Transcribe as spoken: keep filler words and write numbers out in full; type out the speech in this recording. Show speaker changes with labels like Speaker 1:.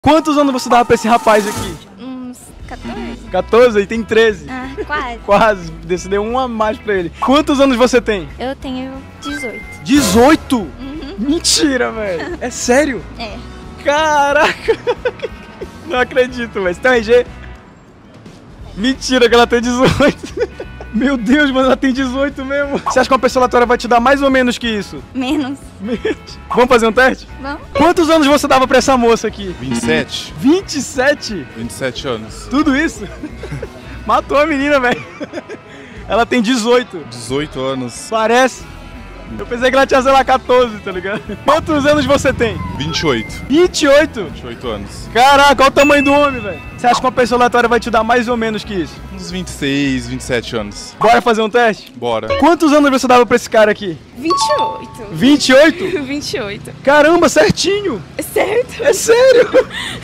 Speaker 1: Quantos anos você dava pra esse rapaz aqui?
Speaker 2: Uns quatorze.
Speaker 1: quatorze e tem treze.
Speaker 2: Ah, quase.
Speaker 1: Quase, você deu um a mais pra ele. Quantos anos você tem?
Speaker 2: Eu tenho dezoito.
Speaker 1: dezoito?
Speaker 2: Uhum.
Speaker 1: Mentira, velho. É sério?
Speaker 2: É.
Speaker 1: Caraca. Não acredito, velho. Você tem um R G? Mentira que ela tem dezoito. Meu Deus, mas ela tem dezoito mesmo. Você acha que uma pessoa aleatória vai te dar mais ou menos que isso?
Speaker 2: Menos.
Speaker 1: Menos. Vamos fazer um teste?
Speaker 2: Vamos?
Speaker 1: Quantos anos você dava pra essa moça aqui?
Speaker 3: vinte e sete.
Speaker 1: vinte e sete?
Speaker 3: vinte e sete anos.
Speaker 1: Tudo isso? Matou a menina, velho. Ela tem dezoito.
Speaker 3: dezoito anos.
Speaker 1: Parece. Eu pensei que ela tinha, sei lá, quatorze, tá ligado? Quantos anos você tem?
Speaker 3: vinte e oito.
Speaker 1: vinte e oito?
Speaker 3: vinte e oito anos.
Speaker 1: Caraca, olha o tamanho do homem, velho. Você acha que uma pessoa aleatória vai te dar mais ou menos que isso?
Speaker 3: Uns vinte e seis, vinte e sete anos.
Speaker 1: Bora fazer um teste?
Speaker 3: Bora.
Speaker 1: Quantos anos você dava pra esse cara aqui?
Speaker 4: vinte e oito.
Speaker 1: vinte e oito?
Speaker 4: vinte e oito.
Speaker 1: Caramba, certinho!
Speaker 4: É certo?
Speaker 1: É sério?